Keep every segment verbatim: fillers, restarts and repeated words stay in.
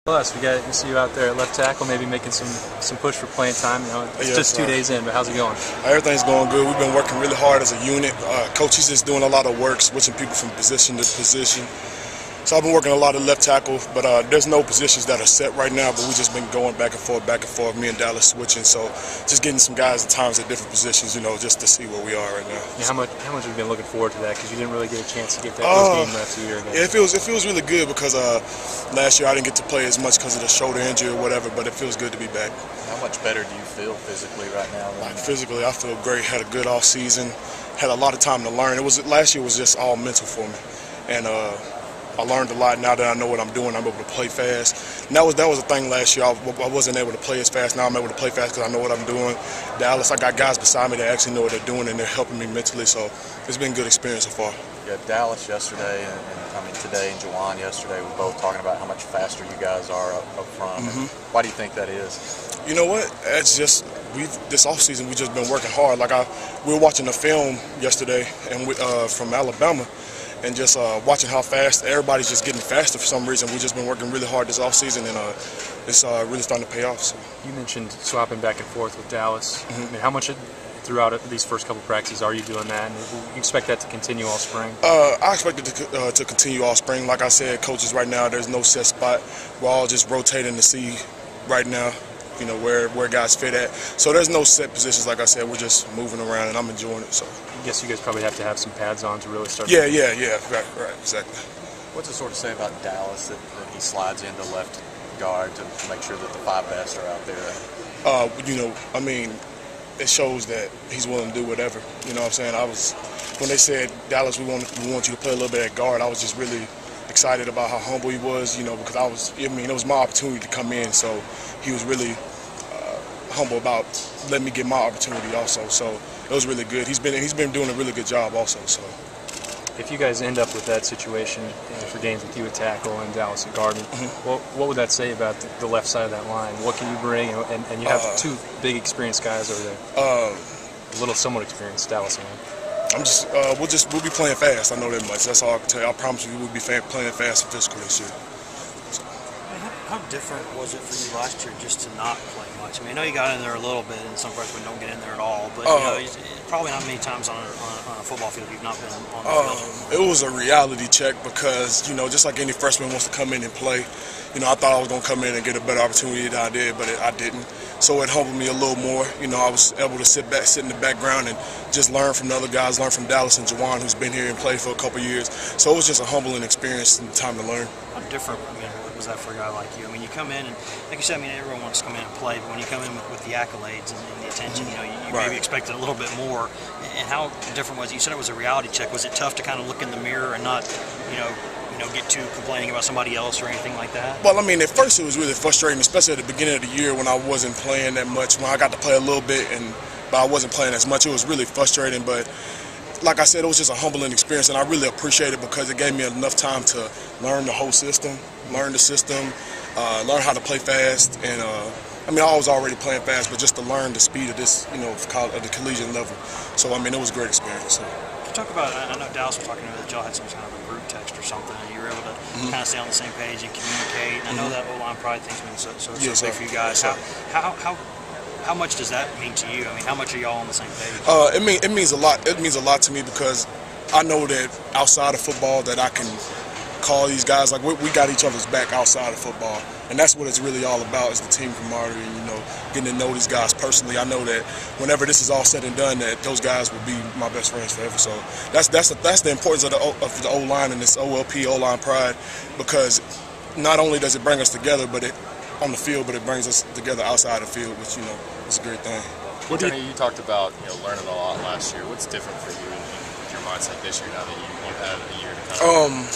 Plus, we got to see you out there at left tackle, maybe making some some push for playing time. You know, it's yes, just two sir. days in, but how's it going? Everything's going good. We've been working really hard as a unit. Uh, Coach is just doing a lot of work, switching people from position to position. So I've been working a lot of left tackle, but uh, there's no positions that are set right now, but we've just been going back and forth, back and forth, me and Dallas switching. So just getting some guys at times at different positions, you know, just to see where we are right now. Yeah, how much how much have you been looking forward to that? Because you didn't really get a chance to get that uh, those game reps a year ago. It feels, it feels really good because uh, last year I didn't get to play as much because of the shoulder injury or whatever, but it feels good to be back. How much better do you feel physically right now? Like physically, I feel great. Had a good off season. Had a lot of time to learn. It was last year was just all mental for me, and uh, I learned a lot. Now that I know what I'm doing, I'm able to play fast. And that was that was a thing last year. I, I wasn't able to play as fast. Now I'm able to play fast because I know what I'm doing. Dallas, I got guys beside me that actually know what they're doing, and they're helping me mentally. So it's been a good experience so far. Yeah, Dallas yesterday, and, and I mean today, and Juwan yesterday were both talking about how much faster you guys are up, up front. Mm-hmm. Why do you think that is? You know what? It's just we've this offseason we've just been working hard. Like I, we were watching a film yesterday, and we, uh, from Alabama. And just uh, watching how fast everybody's just getting faster for some reason. We've just been working really hard this offseason, and uh, it's uh, really starting to pay off. So. You mentioned swapping back and forth with Dallas. Mm-hmm. I mean, how much throughout these first couple practices are you doing that? And you expect that to continue all spring? Uh, I expect it to, uh, to continue all spring. Like I said, coaches right now, there's no set spot. We're all just rotating to see right now, you know, where, where guys fit at. So there's no set positions, like I said. We're just moving around, and I'm enjoying it. So. I guess you guys probably have to have some pads on to really start. Yeah, yeah, yeah, right, right, exactly. What's it sort of say about Dallas that, that he slides into left guard to make sure that the five best are out there? Uh, you know, I mean, it shows that he's willing to do whatever. You know what I'm saying? I was, when they said, Dallas, we want, we want you to play a little bit at guard, I was just really excited about how humble he was, you know, because I was, I mean, it was my opportunity to come in, so he was really uh, humble about letting me get my opportunity also. So it was really good. He's been he's been doing a really good job also. So, if you guys end up with that situation, you know, for games with you at tackle and Dallas at guard, mm-hmm. what what would that say about the, the left side of that line? What can you bring? And, and you have uh, two big experienced guys over there. Um, a little somewhat experienced Dallas man. I'm just uh, we'll just we'll be playing fast. I know that much. That's all I can tell you. I promise you, we'll be fa playing fast and physical this year. So. How different was it for you last year just to not play much? I mean, I know you got in there a little bit, and some freshmen don't get in there at all. But uh, you know, probably not many times on a, on a, on a football field you've not been on the uh, field. It was a reality check because you know, just like any freshman wants to come in and play. You know, I thought I was going to come in and get a better opportunity than I did, but it, I didn't. So it humbled me a little more. You know, I was able to sit back, sit in the background, and just learn from the other guys, learn from Dallas and Juwan, who's been here and played for a couple years. So it was just a humbling experience and time to learn. How different I mean, was that for a guy like you? I mean, you come in and, like you said, I mean, everyone wants to come in and play, but when you come in with, with the accolades and, and the attention, you know, you, you right. maybe expected a little bit more. And how different was it? You said it was a reality check. Was it tough to kind of look in the mirror and not, you know, you know, get too complaining about somebody else or anything like that? Well, I mean, at first it was really frustrating, especially at the beginning of the year when I wasn't playing that much. When I got to play a little bit, and but I wasn't playing as much, it was really frustrating. But like I said, it was just a humbling experience, and I really appreciate it because it gave me enough time to learn the whole system, learn the system, uh, learn how to play fast. And uh, I mean, I was already playing fast, but just to learn the speed of this, you know, at the collegiate level. So I mean, it was a great experience. So. Can you talk about, I know Dallas was talking about that y'all had some kind of a group text or something, and you were able to mm-hmm. kind of stay on the same page and communicate. And I know mm-hmm. that O-line pride thing's been so, so, so yes, big for you guys. Yes, how, how, how, how much does that mean to you? I mean, how much are y'all on the same page? Uh, it, mean, it means a lot. It means a lot to me because I know that outside of football that I can call these guys, like we, we got each other's back outside of football. And that's what it's really all about is the team camaraderie and, you know, getting to know these guys personally. I know that whenever this is all said and done, that those guys will be my best friends forever. So that's that's the, that's the importance of the o, of the O-line and this O L P, O-line pride, because not only does it bring us together, but it on the field, but it brings us together outside the field, which, you know, is a great thing. What you, you talked about, you know, learning a lot last year. What's different for you in, in your mindset this year now that you, you had a year to kind of... Um,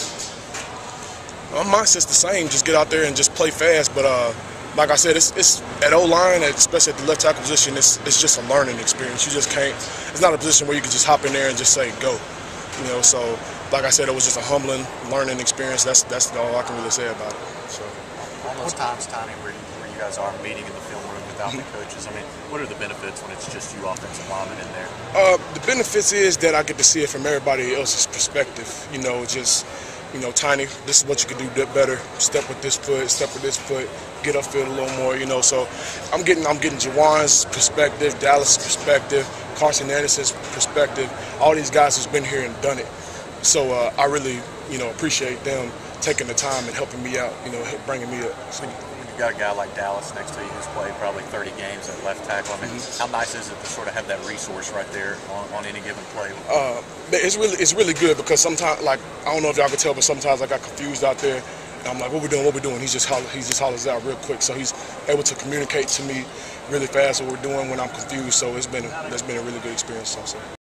My mindset's the same. Just get out there and just play fast. But uh, like I said, it's, it's at O-line, especially at the left tackle position. It's it's just a learning experience. You just can't. It's not a position where you can just hop in there and just say go. You know. So like I said, it was just a humbling learning experience. That's that's all I can really say about it. So. On those times, Tiny, where you, where you guys are meeting in the film room without the coaches, I mean, what are the benefits when it's just you offensive linemen in there? Uh, the benefits is that I get to see it from everybody else's perspective. You know, just. you know, Tiny, this is what you can do better. Step with this foot, step with this foot, get upfield a little more, you know. So I'm getting I'm getting Juwan's perspective, Dallas' perspective, Carson Anderson's perspective, all these guys who's been here and done it. So uh, I really, you know, appreciate them taking the time and helping me out, you know, bringing me up. So, when you've got a guy like Dallas next to you who's played probably thirty games at left tackle, I mean, mm-hmm. how nice is it to sort of have that resource right there on, on any given play? Uh, it's really it's really good because sometimes, like, I don't know if y'all can tell, but sometimes I got confused out there. And I'm like, what we doing, what we doing? He's just holler, he just hollers out real quick. So he's able to communicate to me really fast what we're doing when I'm confused. So it's been, it's been a really good experience also.